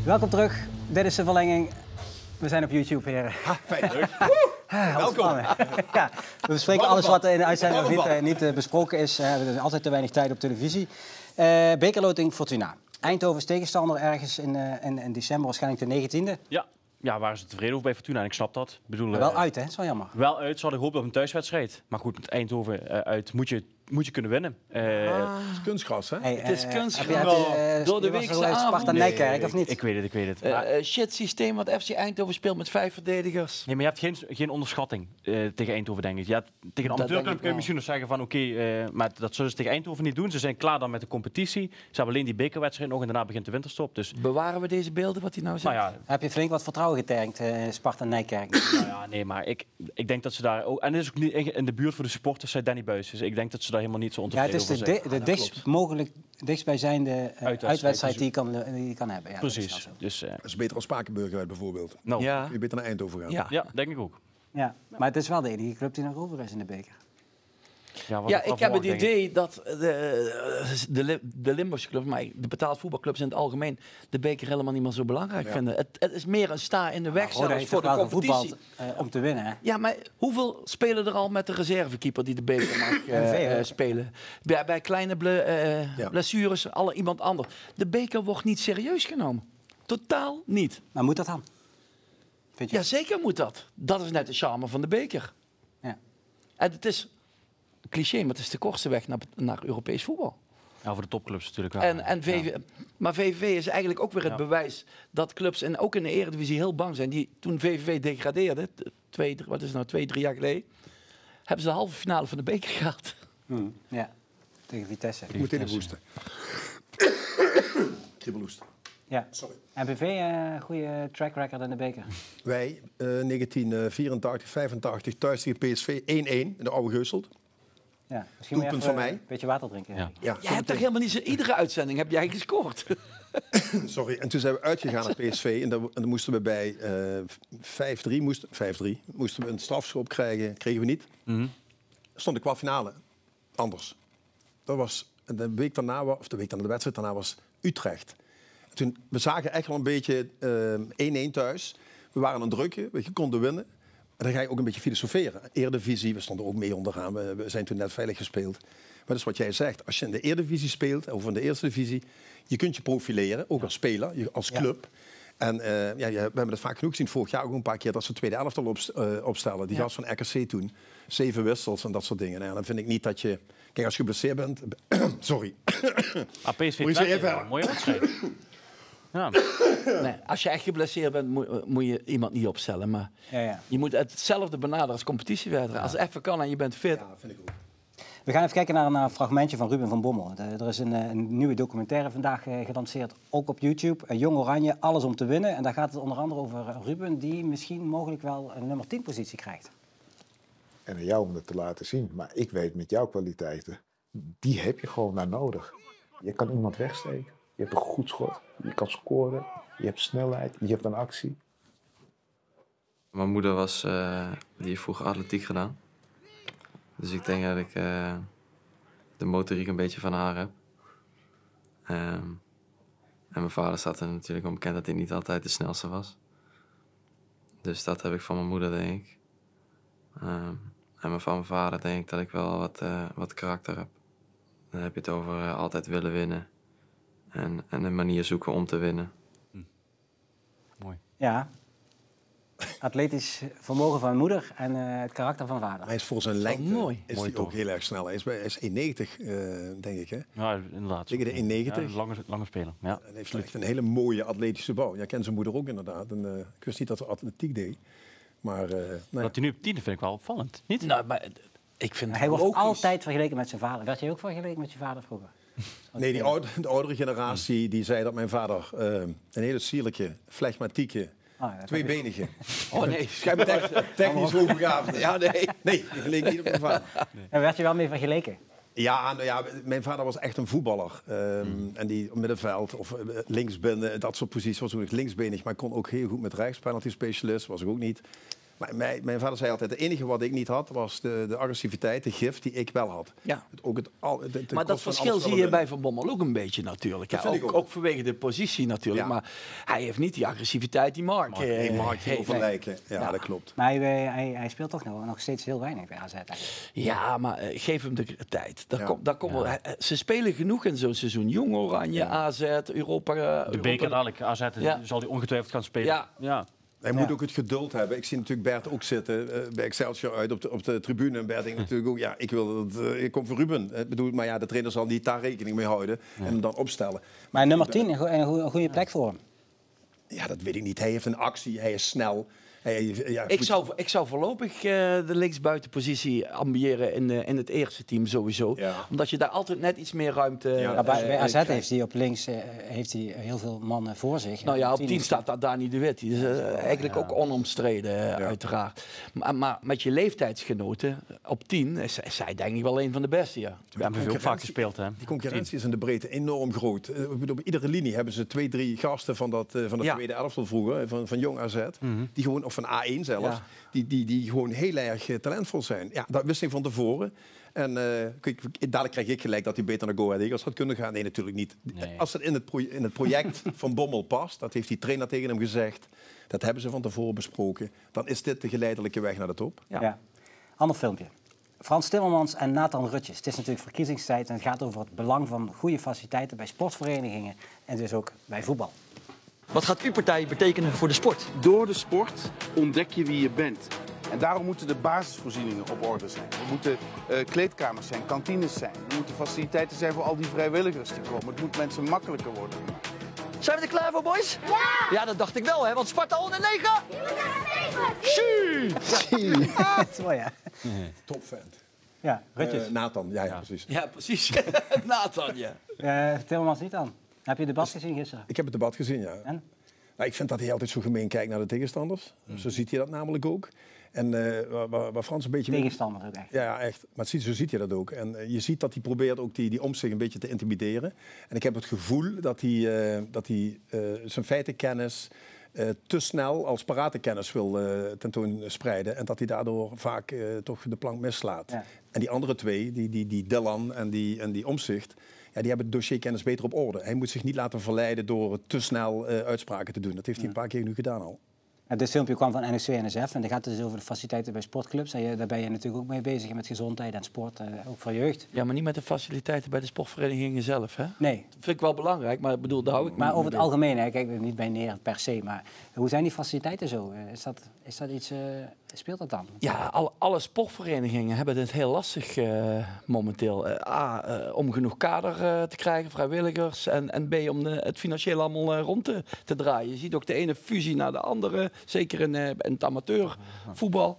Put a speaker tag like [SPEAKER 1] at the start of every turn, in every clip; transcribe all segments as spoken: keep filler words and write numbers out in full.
[SPEAKER 1] Welkom terug. Dit is de verlenging. We zijn op YouTube, heren.
[SPEAKER 2] Ha, fijn, leuk.
[SPEAKER 1] Welkom. Ja, we bespreken alles wat in de uitzending nog niet, uh, niet uh, besproken is. Uh, er is altijd te weinig tijd op televisie. Uh, bekerloting Fortuna. Eindhoven's tegenstander ergens in, uh, in, in december, waarschijnlijk de negentiende.
[SPEAKER 3] Ja. Ja, waren ze tevreden over bij Fortuna en ik snap dat. Ik bedoel,
[SPEAKER 1] maar wel
[SPEAKER 3] uh,
[SPEAKER 1] uit, hè? Dat is wel jammer.
[SPEAKER 3] Wel uit. Ze hadden gehoopt op een thuiswedstrijd. Maar goed, met Eindhoven uh, uit moet je, moet je kunnen winnen. Uh,
[SPEAKER 2] ah, het is kunstgras, hè?
[SPEAKER 1] Hey, uh,
[SPEAKER 4] het is kunstgras.
[SPEAKER 1] Uh,
[SPEAKER 4] Door de weekse avond.
[SPEAKER 1] Sparta Nijkerk, of niet?
[SPEAKER 3] Ik weet het, ik weet het.
[SPEAKER 4] Uh,
[SPEAKER 3] maar...
[SPEAKER 4] uh, shit systeem wat F C Eindhoven speelt met vijf verdedigers.
[SPEAKER 3] Nee, maar je hebt geen, geen onderschatting uh, tegen Eindhoven, denk ik. Ja, tegen een amateurclub kun je misschien nog zeggen van oké, okay, uh, maar dat zullen ze tegen Eindhoven niet doen. Ze zijn klaar dan met de competitie. Ze hebben alleen die bekerwedstrijd nog en daarna begint de winterstop. Dus...
[SPEAKER 4] Bewaren we deze beelden, wat hij nou zegt?
[SPEAKER 3] Nou ja,
[SPEAKER 1] heb je flink wat vertrouwen getergd, uh, Sparta Nijkerk?
[SPEAKER 3] Nou ja, nee, maar ik, ik denk dat ze daar ook... En dit is ook niet in de buurt voor de supporters, zei Danny Buijs. Dus ik denk dat ze daar helemaal niet zo ontevreden over zijn.
[SPEAKER 1] Ja, het is de, de, de dichtst mogelijk dichtstbijzijnde uh,
[SPEAKER 3] uitwedstrijd,
[SPEAKER 1] uitwedstrijd die je kan, die je kan hebben. Ja,
[SPEAKER 3] precies.
[SPEAKER 1] Dat is,
[SPEAKER 3] dus, uh,
[SPEAKER 2] dat is beter als Spakenburg uit bijvoorbeeld.
[SPEAKER 3] Nou,
[SPEAKER 4] ja.
[SPEAKER 2] Je beter naar Eindhoven gaan.
[SPEAKER 4] Ja,
[SPEAKER 3] ja, denk ik ook.
[SPEAKER 1] Ja, maar het is wel de enige club die nog over is in de beker.
[SPEAKER 3] Ja,
[SPEAKER 4] ja ik heb het idee dat de, de, de Limburgse clubs, maar de betaald voetbalclubs in het algemeen, de beker helemaal niet meer zo belangrijk ja. vinden. Het, het is meer een sta in de weg
[SPEAKER 1] ja,
[SPEAKER 4] zelfs voor de competitie.
[SPEAKER 1] Voetbal, uh, om te winnen. Hè?
[SPEAKER 4] Ja, maar hoeveel spelen er al met de reservekeeper die de beker mag uh, uh, spelen? Bij, bij kleine ble, uh, ja. blessures, alle iemand anders. De beker wordt niet serieus genomen. Totaal niet.
[SPEAKER 1] Maar moet dat dan? Vind je?
[SPEAKER 4] Ja, zeker moet dat. Dat is net de charme van de beker.
[SPEAKER 1] Ja.
[SPEAKER 4] En het is cliché, maar het is de kortste weg naar, naar Europees voetbal.
[SPEAKER 3] Ja, voor de topclubs natuurlijk wel.
[SPEAKER 4] En, en V V,
[SPEAKER 3] ja.
[SPEAKER 4] Maar V V V is eigenlijk ook weer het
[SPEAKER 3] ja.
[SPEAKER 4] bewijs dat clubs, en ook in de Eredivisie, heel bang zijn. Die, toen V V V degradeerde, twee, wat is het nou, twee, drie jaar geleden, hebben ze de halve finale van de beker gehad.
[SPEAKER 1] Hmm. Ja, tegen Vitesse.
[SPEAKER 2] Ik moet even hoesten. Kribbelhoest.
[SPEAKER 1] Ja. Sorry. En B V, een uh, goede track record in de beker.
[SPEAKER 2] Wij, uh, negentien vierentachtig, vijfentachtig, thuis tegen P S V één-één in de oude Geuselt.
[SPEAKER 1] Ja, misschien moet je even,
[SPEAKER 2] van mij.
[SPEAKER 1] een beetje water drinken.
[SPEAKER 3] Ja.
[SPEAKER 4] Ja, jij hebt toch helemaal niet zo, iedere uitzending heb jij gescoord.
[SPEAKER 2] Sorry, en toen zijn we uitgegaan naar P S V en dan, en dan moesten we bij uh, vijf drie, moesten, vijf drie, moesten we een strafschop krijgen, kregen we niet.
[SPEAKER 3] Mm-hmm.
[SPEAKER 2] Stond de kwartfinale anders. Dat was de week daarna, of de week daarna, de wedstrijd daarna was Utrecht. Toen, we zagen echt wel een beetje één-één uh, thuis. We waren aan het drukken, we konden winnen. En dan ga je ook een beetje filosoferen. Eredivisie, we stonden ook mee onderaan. We, we zijn toen net veilig gespeeld. Maar dat is wat jij zegt. Als je in de Eredivisie speelt, of in de Eerste Divisie, je kunt je profileren, ook als speler, als club. Ja. En uh, ja, we hebben het vaak genoeg gezien, vorig jaar ook een paar keer, dat ze tweede elftal op, uh, opstellen. Die ja. gast van R K C toen. Zeven wissels en dat soort dingen. Nou, dan vind ik niet dat je... Kijk, als je geblesseerd bent... Sorry.
[SPEAKER 3] Ah, P S V twee, een mooie wedstrijd. Ja.
[SPEAKER 4] Nee, als je echt geblesseerd bent, moet, moet je iemand niet opstellen. Maar
[SPEAKER 1] ja, ja.
[SPEAKER 4] je moet hetzelfde benaderen als competitiewedstrijd. Ja. Als het even kan en je bent fit.
[SPEAKER 2] Ja, vind ik ook.
[SPEAKER 1] We gaan even kijken naar een, naar een fragmentje van Ruben van Bommel. De, er is een, een nieuwe documentaire vandaag uh, gelanceerd, ook op YouTube. Uh, Jong Oranje, alles om te winnen. En daar gaat het onder andere over uh, Ruben, die misschien mogelijk wel een nummer tien positie krijgt.
[SPEAKER 5] En aan jou om dat te laten zien. Maar ik weet met jouw kwaliteiten, die heb je gewoon naar nodig. Je kan iemand wegsteken. Je hebt een goed schot. Je kan scoren. Je hebt snelheid. Je hebt een actie.
[SPEAKER 6] Mijn moeder was, uh, die heeft vroeger atletiek gedaan. Dus ik denk dat ik uh, de motoriek een beetje van haar heb. Um, en mijn vader staat er natuurlijk om bekend dat hij niet altijd de snelste was. Dus dat heb ik van mijn moeder, denk ik. Um, en van mijn vader denk ik dat ik wel wat, uh, wat karakter heb. Dan heb je het over uh, altijd willen winnen. En, en een manier zoeken om te winnen.
[SPEAKER 3] Hm. Mooi.
[SPEAKER 1] Ja. Atletisch vermogen van moeder en uh, het karakter van vader.
[SPEAKER 2] Hij is voor zijn lengte
[SPEAKER 4] mooi.
[SPEAKER 2] is
[SPEAKER 3] mooi
[SPEAKER 2] hij ook heel erg snel. Hij is, hij is één negentig, uh, denk ik. Hè?
[SPEAKER 3] Ja, inderdaad.
[SPEAKER 2] Tegen de één negentig.
[SPEAKER 3] Ja, lange, lange speler. Ja.
[SPEAKER 2] Hij heeft echt een hele mooie atletische bouw. Jij kent zijn moeder ook inderdaad. En, uh, ik wist niet dat ze atletiek deed. Maar, uh, nee.
[SPEAKER 3] Dat hij nu op tien vind ik wel opvallend. Niet?
[SPEAKER 4] Nou, maar ik vind
[SPEAKER 1] Hij wordt
[SPEAKER 4] logisch.
[SPEAKER 1] altijd vergeleken met zijn vader. Werd jij ook vergeleken met je vader vroeger?
[SPEAKER 2] Nee, die oude, de oudere generatie die zei dat mijn vader uh, een hele sierlijke, flegmatieke,
[SPEAKER 1] oh, ja,
[SPEAKER 2] tweebenige,
[SPEAKER 4] Oh nee,
[SPEAKER 2] te technisch hoogbegaafde.
[SPEAKER 4] Ja, nee.
[SPEAKER 2] Nee, die geleek niet op mijn vader.
[SPEAKER 1] Nee. En werd je wel mee vergeleken?
[SPEAKER 2] Ja, nou ja, mijn vader was echt een voetballer. Um, mm. En die op middenveld of uh, linksbinnen, dat soort posities was ook linksbenig. Maar ik kon ook heel goed met rechts, penalty specialist was ik ook niet. Maar mijn, mijn vader zei altijd, het enige wat ik niet had, was de, de agressiviteit, de gif die ik wel had.
[SPEAKER 4] Ja.
[SPEAKER 2] Het, ook het, al, het, het
[SPEAKER 4] maar dat verschil zie je bij Van Bommel ook een beetje natuurlijk. Ja, ook, ook. ook vanwege de positie natuurlijk. Ja. Maar hij heeft niet die agressiviteit die Mark
[SPEAKER 2] heeft. Nee, Mark heeft vergelijken. Ja, ja, dat klopt.
[SPEAKER 1] Maar hij, hij, hij speelt toch nog, nog steeds heel weinig bij A Z eigenlijk.
[SPEAKER 4] Ja, maar uh, geef hem de tijd. Daar ja. kom, daar kom ja. wel, uh, ze spelen genoeg in zo'n seizoen. Jong Oranje, ja. A Z, Europa. Uh,
[SPEAKER 3] de beker dadelijk, A Z ja. zal hij ongetwijfeld gaan spelen.
[SPEAKER 4] Ja.
[SPEAKER 3] ja.
[SPEAKER 2] Hij moet ja. ook het geduld hebben. Ik zie natuurlijk Bert ook zitten uh, bij Excelsior uit op de, op de tribune. En Bert denkt natuurlijk ook, ja, ik wil dat, uh, ik kom voor Ruben. Ik bedoel, maar ja, de trainer zal niet daar rekening mee houden ja. en hem dan opstellen.
[SPEAKER 1] Maar nummer tien, een, go een, een goede plek voor hem.
[SPEAKER 2] Ja, dat weet ik niet. Hij heeft een actie, hij is snel. Hij, ja,
[SPEAKER 4] ik, zou, ik zou voorlopig uh, de linksbuitenpositie ambiëren in, uh, in het eerste team sowieso. Ja. Omdat je daar altijd net iets meer ruimte... Ja,
[SPEAKER 1] ja, bij, bij A Z heeft hij op links uh, heeft hij heel veel mannen voor zich.
[SPEAKER 4] Nou ja, op tien staat daar Dani de Wit. Die is uh, eigenlijk ja. ook onomstreden, uh, ja. uiteraard. Maar, maar met je leeftijdsgenoten op tien is, is zij denk ik wel een van de beste. Ja.
[SPEAKER 3] We hebben veel vaak gespeeld. Hè?
[SPEAKER 2] Die concurrentie is in de breedte enorm groot. Uh, op iedere linie hebben ze twee, drie gasten van dat, uh, van dat ja. tweede elftal vroeger, van, van jong A Z. Mm-hmm. Die gewoon, of van A één zelfs, ja. die, die, die gewoon heel erg uh, talentvol zijn. Ja, dat wist ik van tevoren. En uh, kijk, dadelijk krijg ik gelijk dat hij beter naar Go Ahead Eagles had kunnen gaan. Nee, natuurlijk niet. Nee. Als het in het, pro in het project van Bommel past, dat heeft die trainer tegen hem gezegd, dat hebben ze van tevoren besproken, dan is dit de geleidelijke weg naar de top.
[SPEAKER 1] Ja. Ja. Ander filmpje. Frans Timmermans en Nathan Rutjes. Het is natuurlijk verkiezingstijd en het gaat over het belang van goede faciliteiten bij sportverenigingen en dus ook bij voetbal.
[SPEAKER 7] Wat gaat uw partij betekenen voor de sport?
[SPEAKER 8] Door de sport ontdek je wie je bent. En daarom moeten de basisvoorzieningen op orde zijn. Er moeten uh, kleedkamers zijn, kantines zijn. Er moeten faciliteiten zijn voor al die vrijwilligers die komen. Het moet mensen makkelijker worden.
[SPEAKER 7] Zijn we er klaar voor, boys?
[SPEAKER 9] Ja!
[SPEAKER 7] Ja, dat dacht ik wel, hè? Want Sparta honderdnegen!
[SPEAKER 9] Je moet naar
[SPEAKER 7] Zie!
[SPEAKER 1] Dat is mooi, hè?
[SPEAKER 2] Topvent.
[SPEAKER 1] Ja, Rutjes.
[SPEAKER 2] Uh, Nathan, ja, ja,
[SPEAKER 4] ja.
[SPEAKER 2] precies.
[SPEAKER 4] Ja, precies. Nathan, ja.
[SPEAKER 1] Uh, Timmermans niet aan. Heb je het debat gezien gisteren?
[SPEAKER 2] Ik heb het debat gezien, ja.
[SPEAKER 1] En?
[SPEAKER 2] Nou, ik vind dat hij altijd zo gemeen kijkt naar de tegenstanders. Mm. Zo ziet hij dat namelijk ook. En uh, waar, waar Frans een beetje...
[SPEAKER 1] Tegenstander ook echt.
[SPEAKER 2] Ja, ja, echt. Maar ziet, zo ziet hij dat ook. En uh, je ziet dat hij probeert ook die, die Omtzigt een beetje te intimideren. En ik heb het gevoel dat hij, uh, dat hij uh, zijn feitenkennis uh, te snel als paratenkennis wil uh, tentoonspreiden. En dat hij daardoor vaak uh, toch de plank mislaat. Ja. En die andere twee, die, die, die Dylan en die, en die Omtzigt, ja, die hebben het dossierkennis beter op orde. Hij moet zich niet laten verleiden door te snel uh, uitspraken te doen. Dat heeft hij ja. een paar keer nu gedaan al.
[SPEAKER 1] Ja, dit filmpje kwam van N O C N S F en dat gaat dus over de faciliteiten bij sportclubs. En je, daar ben je natuurlijk ook mee bezig met gezondheid en sport, uh, ook voor jeugd.
[SPEAKER 4] Ja, maar niet met de faciliteiten bij de sportverenigingen zelf, hè?
[SPEAKER 1] Nee.
[SPEAKER 4] Dat vind ik wel belangrijk, maar ik bedoel, daar hou ik
[SPEAKER 1] Maar over het algemeen, hè, kijk er niet bij neer per se, maar hoe zijn die faciliteiten zo? Is dat, is dat iets, uh, speelt dat dan?
[SPEAKER 4] Ja, alle, alle sportverenigingen hebben het heel lastig uh, momenteel. Uh, A, uh, om genoeg kader uh, te krijgen, vrijwilligers, en, en B, om de, het financieel allemaal uh, rond te, te draaien. Je ziet ook de ene fusie naar de andere. Zeker in, uh, in het amateurvoetbal.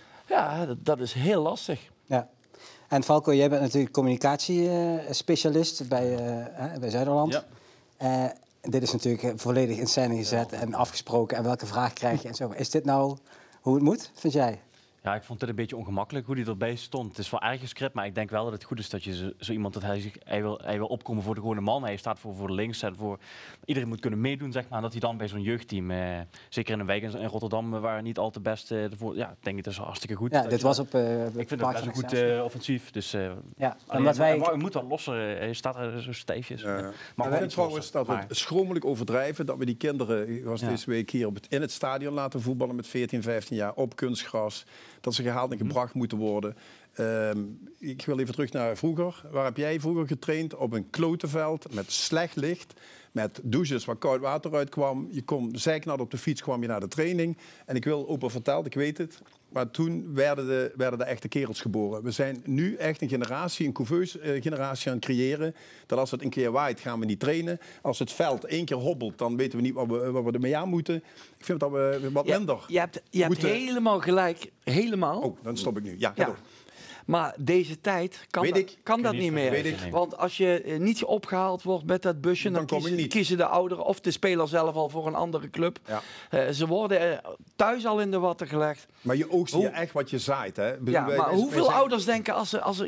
[SPEAKER 4] Ja, dat, dat is heel lastig.
[SPEAKER 1] Ja. En Falco, jij bent natuurlijk communicatiespecialist uh, bij, uh, bij Zuiderland. Ja. Uh, dit is natuurlijk volledig in scène gezet en afgesproken. En welke vraag krijg je en zo. Is dit nou hoe het moet, vind jij?
[SPEAKER 3] Ja, ik vond het een beetje ongemakkelijk hoe hij erbij stond. Het is wel erg gescript, maar ik denk wel dat het goed is dat je zo, zo iemand dat hij, zich, hij, wil, hij wil opkomen voor de gewone man. Hij staat voor, voor links en voor iedereen moet kunnen meedoen, zeg maar. En dat hij dan bij zo'n jeugdteam, eh, zeker in een wijk in, in Rotterdam, eh, waar niet al te best. Eh, voor, ja, ik denk het is hartstikke goed.
[SPEAKER 1] Ja, dit was op. Uh,
[SPEAKER 3] ik vind het best een goed uh, offensief. Dus, uh,
[SPEAKER 1] ja,
[SPEAKER 3] alleen, wij... hij moet wel losser. Hij staat er zo stijfjes. Ja, ja.
[SPEAKER 2] Maar ik vind trouwens dat we het schromelijk overdrijven dat we die kinderen, ik was ja. deze week hier op het, in het stadion laten voetballen met veertien, vijftien jaar op kunstgras. Dat ze gehaald en gebracht moeten worden. Um, ik wil even terug naar vroeger. Waar heb jij vroeger getraind? Op een klotenveld met slecht licht. Met douches waar koud water uit kwam. Je kon zeiknat op de fiets, kwam je naar de training. En ik wil opa verteld, ik weet het. Maar toen werden de, werden de echte kerels geboren. We zijn nu echt een generatie, een couveuse uh, generatie aan het creëren. Dat als het een keer waait, gaan we niet trainen. Als het veld één keer hobbelt, dan weten we niet wat we, wat we ermee aan moeten. Ik vind dat we wat
[SPEAKER 4] ja,
[SPEAKER 2] minder
[SPEAKER 4] Je hebt, je
[SPEAKER 2] moeten...
[SPEAKER 4] hebt helemaal gelijk. Helemaal.
[SPEAKER 2] Oh, dan stop ik nu. Ja, ga
[SPEAKER 4] ja.
[SPEAKER 2] door.
[SPEAKER 4] Maar deze tijd kan,
[SPEAKER 2] Weet
[SPEAKER 4] dat,
[SPEAKER 2] ik.
[SPEAKER 4] kan dat
[SPEAKER 3] niet
[SPEAKER 4] niet meer.
[SPEAKER 2] Weet ik.
[SPEAKER 4] Want als je uh, niet opgehaald wordt met dat busje, dan,
[SPEAKER 2] Dan kom
[SPEAKER 4] kiezen,
[SPEAKER 2] je niet.
[SPEAKER 4] kiezen de ouderen of de speler zelf al voor een andere club.
[SPEAKER 2] Ja.
[SPEAKER 4] Uh, ze worden uh, thuis al in de watten gelegd.
[SPEAKER 2] Maar je oogst hier echt wat je zaait, hè? Bedoel,
[SPEAKER 4] Ja,
[SPEAKER 2] wij,
[SPEAKER 4] maar
[SPEAKER 2] wij,
[SPEAKER 4] hoeveel
[SPEAKER 2] wij zijn...
[SPEAKER 4] ouders denken als ze, als ze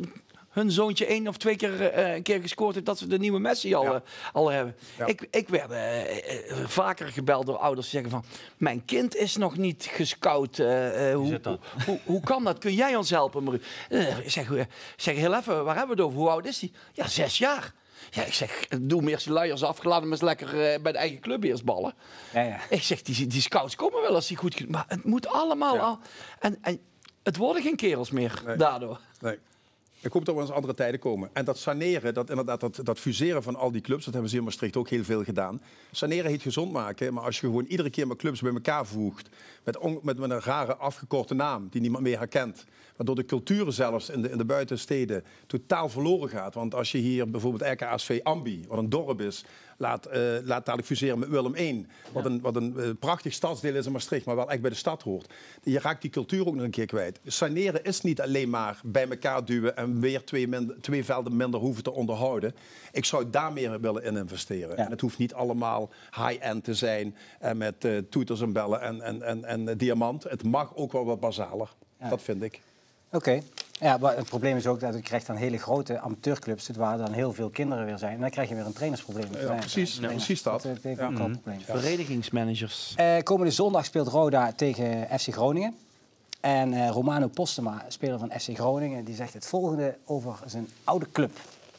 [SPEAKER 4] hun zoontje één of twee keer uh, een keer gescoord heeft, dat ze de nieuwe Messi al, ja. uh, al hebben. Ja. Ik, ik werd uh, uh, vaker gebeld door ouders die zeggen van, mijn kind is nog niet gescout. Uh, uh, hoe, hoe, hoe, hoe kan dat? Kun jij ons helpen? Maar, uh, ik zeg, uh, zeg heel even, waar hebben we het over? Hoe oud is hij? Ja, zes jaar. Ja, ik zeg, doe hem eerst die luiers af, laat hem eens lekker uh, bij de eigen club eerst ballen. Ja, ja. Ik zeg, die, die scouts komen wel als die goed... Maar het moet allemaal ja. al... En, en het worden geen kerels meer nee. daardoor.
[SPEAKER 2] Nee. Ik hoop dat we eens andere tijden komen. En dat saneren, dat, inderdaad, dat, dat fuseren van al die clubs, dat hebben ze in Maastricht ook heel veel gedaan. Saneren heet gezond maken, maar als je gewoon iedere keer maar clubs bij elkaar voegt, met, on, met, met een rare afgekorte naam die niemand meer herkent, waardoor de cultuur zelfs in de, in de buitensteden totaal verloren gaat. Want als je hier bijvoorbeeld R K A S V Ambi, wat een dorp is, laat, uh, laat dadelijk fuseren met Willem één, wat een, wat een uh, prachtig stadsdeel is in Maastricht, maar wel echt bij de stad hoort. Je raakt die cultuur ook nog een keer kwijt. Saneren is niet alleen maar bij elkaar duwen en weer twee, minder, twee velden minder hoeven te onderhouden. Ik zou daar meer willen in investeren. Ja. En het hoeft niet allemaal high-end te zijn en met uh, toeters en bellen en, en, en, en uh, diamant. Het mag ook wel wat basaler. Ja. Dat vind ik.
[SPEAKER 1] Oké. Okay. Ja, maar het probleem is ook dat je krijgt dan hele grote amateurclubs, waar dan heel veel kinderen weer zijn. En dan krijg je weer een trainersprobleem.
[SPEAKER 2] Ja, precies, ja, precies dat.
[SPEAKER 1] Dat heeft ook
[SPEAKER 2] ja.
[SPEAKER 1] al een probleem.
[SPEAKER 4] Ja. Verenigingsmanagers.
[SPEAKER 1] Uh, komende zondag speelt Roda tegen F C Groningen. En uh, Romano Postema, speler van F C Groningen, die zegt het volgende over zijn oude club.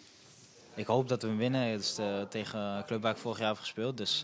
[SPEAKER 9] Ik hoop dat we hem winnen. Het is de, tegen een club waar ik vorig jaar heb gespeeld. Dus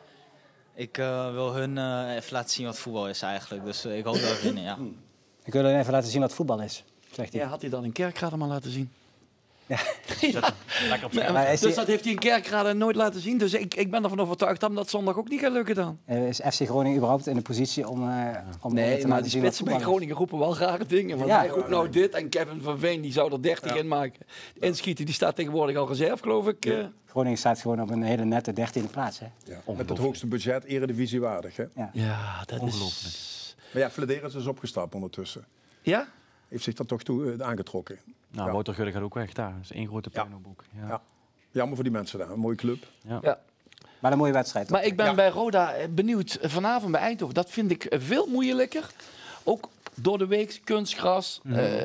[SPEAKER 9] ik uh, wil hun uh, even laten zien wat voetbal is eigenlijk. Dus uh, ik hoop dat we winnen, ja.
[SPEAKER 1] Ik wil hun even laten zien wat voetbal is, zegt hij.
[SPEAKER 4] Ja, had hij dan in Kerkrade maar laten zien?
[SPEAKER 1] Ja.
[SPEAKER 4] Ja. Maar, maar dus dat heeft hij in Kerkrade nooit laten zien. Dus ik, ik ben ervan overtuigd dat dat zondag ook niet gaat lukken dan.
[SPEAKER 1] Uh, is F C Groningen überhaupt in de positie om, uh, om
[SPEAKER 4] nee,
[SPEAKER 1] te
[SPEAKER 4] maar
[SPEAKER 1] laten
[SPEAKER 4] die
[SPEAKER 1] zien
[SPEAKER 4] spitsen bij Groningen roepen wel rare dingen. Want ja. hij roept nou dit en Kevin van Veen die zou er dertig ja. in maken. Inschieten, die staat tegenwoordig al reserve, geloof ik. Ja. Uh.
[SPEAKER 1] Groningen staat gewoon op een hele nette dertiende plaats. Hè?
[SPEAKER 2] Ja. Met het hoogste budget, eredivisieuwaardig. Hè?
[SPEAKER 4] Ja. ja, dat is...
[SPEAKER 2] Maar ja, Flederis is dus opgestapt ondertussen.
[SPEAKER 4] Ja?
[SPEAKER 2] Heeft zich dat toch toe, uh, aangetrokken.
[SPEAKER 3] Nou, ja. Wouter Gudde gaat ook weg daar. Dat is één grote puinhoopboek. Ja.
[SPEAKER 2] Ja. Jammer voor die mensen daar. Een mooie club.
[SPEAKER 3] Ja.
[SPEAKER 4] Ja.
[SPEAKER 1] Maar een mooie wedstrijd.
[SPEAKER 4] Maar ik ben
[SPEAKER 2] ja.
[SPEAKER 4] bij Roda benieuwd vanavond bij Eindhoven. Dat vind ik veel moeilijker. Ook door de week kunstgras. Mm. Uh,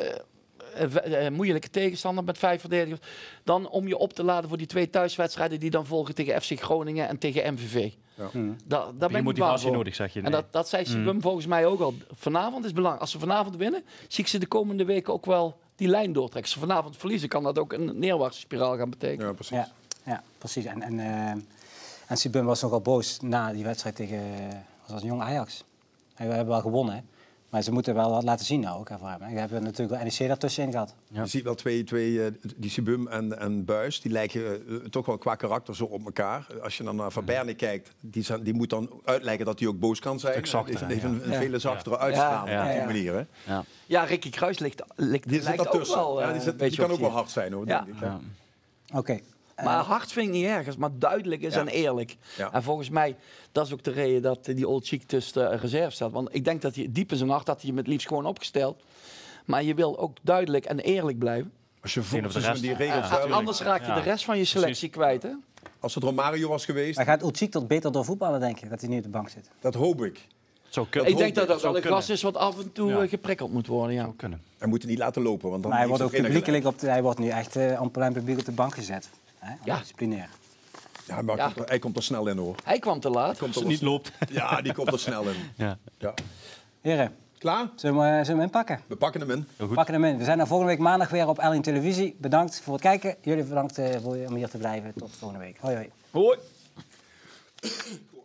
[SPEAKER 4] uh, uh, moeilijke tegenstander met vijf verdedigers. Dan om je op te laden voor die twee thuiswedstrijden die dan volgen tegen F C Groningen en tegen M V V.
[SPEAKER 2] Ja.
[SPEAKER 4] Hmm. Da, daar ben ik
[SPEAKER 3] motivatie nodig, zeg je. Nee.
[SPEAKER 4] En dat, dat zei Sibum hmm. volgens mij ook al. Vanavond is belangrijk. Als ze vanavond winnen, zie ik ze de komende weken ook wel die lijn doortrekken. Als ze vanavond verliezen, kan dat ook een neerwaartse spiraal gaan betekenen.
[SPEAKER 2] Ja, precies.
[SPEAKER 1] Ja, ja, precies. En, en, uh, en Sibum was nogal boos na die wedstrijd tegen was als jong Ajax. We hebben wel gewonnen, hè? Maar ze moeten wel wat laten zien nou ook voor hem. We hebben natuurlijk wel N E C daartussenin gehad.
[SPEAKER 2] Ja. Je ziet wel twee, twee uh, die Sibum en, en Buis, die lijken uh, toch wel qua karakter zo op elkaar. Als je dan naar Van Berne kijkt, die, zijn, die moet dan uitleggen dat hij ook boos kan zijn.
[SPEAKER 3] Exact,
[SPEAKER 2] heeft
[SPEAKER 3] ja.
[SPEAKER 2] heeft een, een
[SPEAKER 3] ja.
[SPEAKER 2] vele zachtere ja. uitstraling
[SPEAKER 4] ja.
[SPEAKER 2] op die
[SPEAKER 4] ja.
[SPEAKER 2] manier. Hè?
[SPEAKER 4] Ja. ja, Ricky Kruis ligt, ligt,
[SPEAKER 2] die
[SPEAKER 4] lijkt ook wel uh,
[SPEAKER 2] ja, die, zit, die kan ook wel hard zijn, hoor.
[SPEAKER 4] Ja.
[SPEAKER 2] Denk ik, ja.
[SPEAKER 1] Oké. Okay.
[SPEAKER 4] Maar hard vind ik niet ergens, maar duidelijk is ja. en eerlijk.
[SPEAKER 2] Ja.
[SPEAKER 4] En volgens mij, dat is ook de reden dat die Old Cheek tussen de reserve staat. Want ik denk dat hij diep in zijn hart had hij hem het liefst gewoon opgesteld. Maar je wil ook duidelijk en eerlijk blijven.
[SPEAKER 2] Als je volgens die regels
[SPEAKER 4] ja, anders raak je ja. de rest van je selectie kwijt, hè?
[SPEAKER 2] Als het Romario was geweest...
[SPEAKER 1] Maar gaat Old Cheek tot beter door voetballen, denk je, dat hij nu op de bank zit?
[SPEAKER 2] Dat hoop ik.
[SPEAKER 3] Zo
[SPEAKER 4] dat ik denk dat dat wel een gast is wat af en toe ja. geprikkeld moet worden. Ja.
[SPEAKER 3] Kunnen.
[SPEAKER 2] Hij moet het niet laten lopen. Want dan
[SPEAKER 1] maar hij wordt ook publiekelijk op de, hij wordt nu echt uh, aan plein publiek op de bank gezet. Hè?
[SPEAKER 4] Ja.
[SPEAKER 1] Disciplinair.
[SPEAKER 2] Ja, maar ja. Komt, hij komt er snel in, hoor.
[SPEAKER 4] Hij kwam te laat.
[SPEAKER 3] Als het niet loopt.
[SPEAKER 2] Ja, die komt er snel in.
[SPEAKER 3] Ja.
[SPEAKER 2] Ja.
[SPEAKER 1] Heren.
[SPEAKER 2] Klaar?
[SPEAKER 1] Zullen we, zullen we hem inpakken?
[SPEAKER 2] We pakken hem in.
[SPEAKER 1] We pakken hem in. We zijn er volgende week maandag weer op L één Televisie. Bedankt voor het kijken. Jullie bedankt uh, voor, om hier te blijven. Tot volgende week. Hoi hoi.
[SPEAKER 4] Hoi.